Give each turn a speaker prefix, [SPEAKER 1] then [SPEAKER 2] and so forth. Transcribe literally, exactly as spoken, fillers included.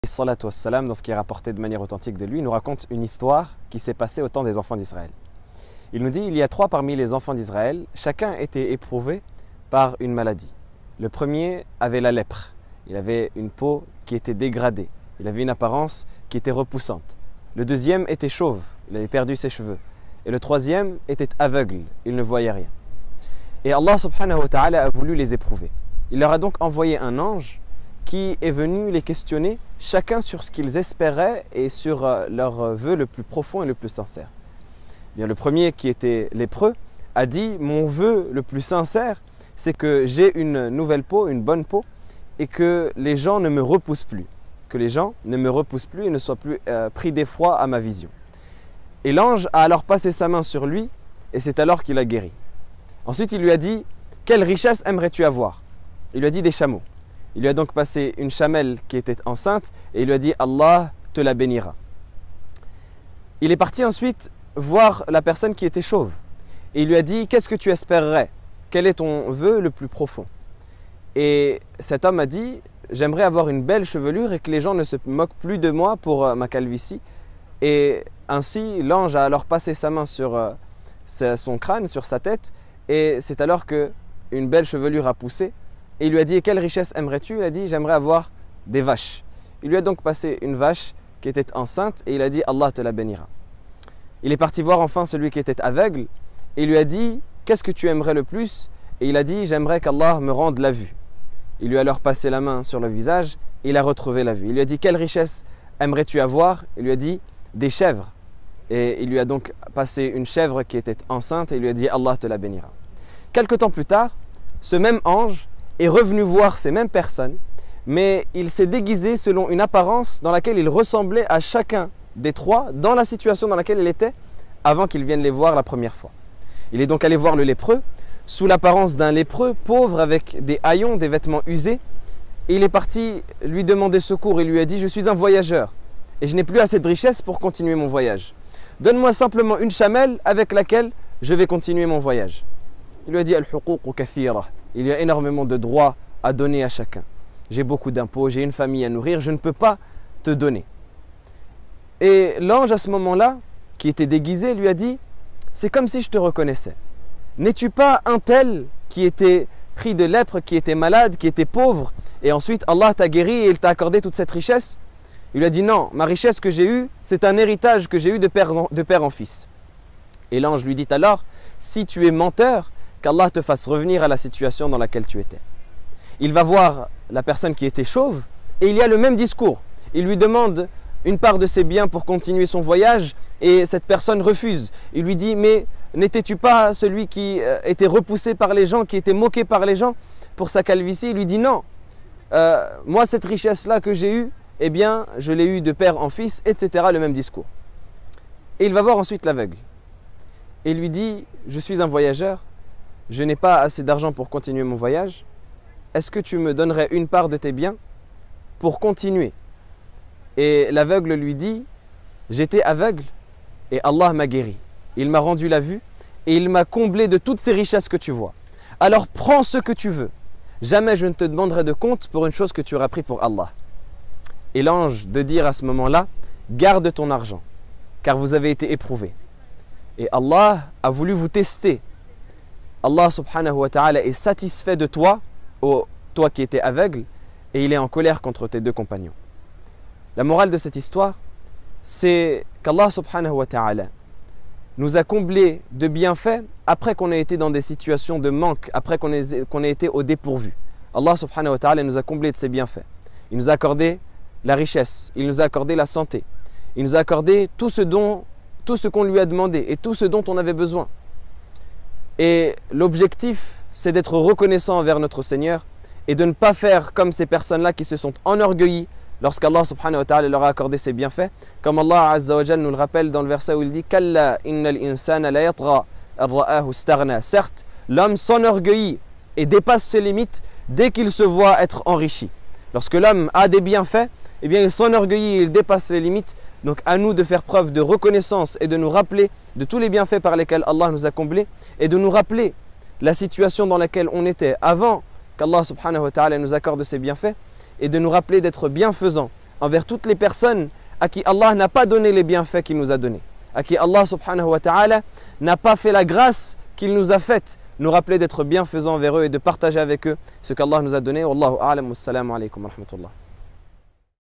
[SPEAKER 1] Salatu wassalam, dans ce qui est rapporté de manière authentique de lui, nous raconte une histoire qui s'est passée au temps des enfants d'Israël. Il nous dit, il y a trois parmi les enfants d'Israël, chacun était éprouvé par une maladie. Le premier avait la lèpre, il avait une peau qui était dégradée, il avait une apparence qui était repoussante. Le deuxième était chauve, il avait perdu ses cheveux. Et le troisième était aveugle, il ne voyait rien. Et Allah subhanahu wa ta'ala a voulu les éprouver. Il leur a donc envoyé un ange qui est venu les questionner, chacun sur ce qu'ils espéraient et sur euh, leur vœu le plus profond et le plus sincère. Bien, le premier, qui était lépreux, a dit « Mon vœu le plus sincère, c'est que j'ai une nouvelle peau, une bonne peau, et que les gens ne me repoussent plus, que les gens ne me repoussent plus et ne soient plus euh, pris d'effroi à ma vision. » Et l'ange a alors passé sa main sur lui, et c'est alors qu'il a guéri. Ensuite, il lui a dit « Quelle richesse aimerais-tu avoir ?» Il lui a dit « Des chameaux. » Il lui a donc passé une chamelle qui était enceinte et il lui a dit « Allah te la bénira ». Il est parti ensuite voir la personne qui était chauve et il lui a dit « Qu'est-ce que tu espérerais? Quel est ton vœu le plus profond ?» Et cet homme a dit « J'aimerais avoir une belle chevelure et que les gens ne se moquent plus de moi pour ma calvitie. » Et ainsi, l'ange a alors passé sa main sur son crâne, sur sa tête, et c'est alors qu'une belle chevelure a poussé. Et il lui a dit « Quelle richesse aimerais-tu » Il a dit « J'aimerais avoir des vaches. » Il lui a donc passé une vache qui était enceinte et il a dit « Allah te la bénira ». Il est parti voir enfin celui qui était aveugle et il lui a dit « Qu'est-ce que tu aimerais le plus » Et il a dit « J'aimerais qu'Allah me rende la vue. » Il lui a alors passé la main sur le visage et il a retrouvé la vue. Il lui a dit « Quelle richesse aimerais-tu avoir » Il lui a dit « Des chèvres. » Et il lui a donc passé une chèvre qui était enceinte et il lui a dit « Allah te la bénira ». Quelque temps plus tard, ce même ange est revenu voir ces mêmes personnes, mais il s'est déguisé selon une apparence dans laquelle il ressemblait à chacun des trois dans la situation dans laquelle il était avant qu'il vienne les voir la première fois. Il est donc allé voir le lépreux sous l'apparence d'un lépreux pauvre avec des haillons, des vêtements usés, et il est parti lui demander secours. Il lui a dit « Je suis un voyageur et je n'ai plus assez de richesse pour continuer mon voyage. Donne-moi simplement une chamelle avec laquelle je vais continuer mon voyage. » Il lui a dit « Al-huquq kathira » Il y a énormément de droits à donner à chacun. J'ai beaucoup d'impôts, j'ai une famille à nourrir, je ne peux pas te donner. Et l'ange à ce moment-là, qui était déguisé, lui a dit « C'est comme si je te reconnaissais. N'es-tu pas un tel qui était pris de lèpre, qui était malade, qui était pauvre, et ensuite Allah t'a guéri et il t'a accordé toute cette richesse ?» Il lui a dit « Non, ma richesse que j'ai eue, c'est un héritage que j'ai eu de père en, de père en fils. » Et l'ange lui dit alors « Si tu es menteur, qu'Allah te fasse revenir à la situation dans laquelle tu étais. » Il va voir la personne qui était chauve et il y a le même discours. Il lui demande une part de ses biens pour continuer son voyage et cette personne refuse. Il lui dit « Mais n'étais-tu pas celui qui était repoussé par les gens, qui était moqué par les gens pour sa calvitie ?» Il lui dit « Non, euh, moi cette richesse-là que j'ai eue, eh bien je l'ai eue de père en fils, et cetera » Le même discours. Et il va voir ensuite l'aveugle et il lui dit « Je suis un voyageur, je n'ai pas assez d'argent pour continuer mon voyage. Est-ce que tu me donnerais une part de tes biens pour continuer ?» Et l'aveugle lui dit « J'étais aveugle et Allah m'a guéri. Il m'a rendu la vue et il m'a comblé de toutes ces richesses que tu vois. Alors prends ce que tu veux. Jamais je ne te demanderai de compte pour une chose que tu auras pris pour Allah. » Et l'ange de dire à ce moment-là « Garde ton argent, car vous avez été éprouvés. Et Allah a voulu vous tester. Allah subhanahu wa ta'ala est satisfait de toi, oh, toi qui étais aveugle, et il est en colère contre tes deux compagnons. » La morale de cette histoire, c'est qu'Allah subhanahu wa ta'ala nous a comblés de bienfaits après qu'on ait été dans des situations de manque, après qu'on ait, qu'on ait été au dépourvu. Allah subhanahu wa ta'ala nous a comblés de ses bienfaits. Il nous a accordé la richesse, il nous a accordé la santé, il nous a accordé tout ce dont, tout ce qu'on lui a demandé et tout ce dont on avait besoin. Et l'objectif, c'est d'être reconnaissant envers notre Seigneur et de ne pas faire comme ces personnes-là qui se sont enorgueillies lorsqu'Allah subhanahu wa ta'ala leur a accordé ses bienfaits. Comme Allah azza wa jalla nous le rappelle dans le verset où il dit « Kalla innal insana la yatra ar-ra'ahu staghna » Certes, l'homme s'enorgueillit et dépasse ses limites dès qu'il se voit être enrichi. Lorsque l'homme a des bienfaits, eh bien il s'enorgueillit et il dépasse les limites. Donc à nous de faire preuve de reconnaissance et de nous rappeler de tous les bienfaits par lesquels Allah nous a comblés et de nous rappeler la situation dans laquelle on était avant qu'Allah subhanahu wa ta'ala nous accorde ses bienfaits et de nous rappeler d'être bienfaisants envers toutes les personnes à qui Allah n'a pas donné les bienfaits qu'il nous a donnés, à qui Allah subhanahu wa ta'ala n'a pas fait la grâce qu'il nous a faite, nous rappeler d'être bienfaisants envers eux et de partager avec eux ce qu'Allah nous a donné. Wallahu a'lam, wassalamu alaykum wa rahmatullah.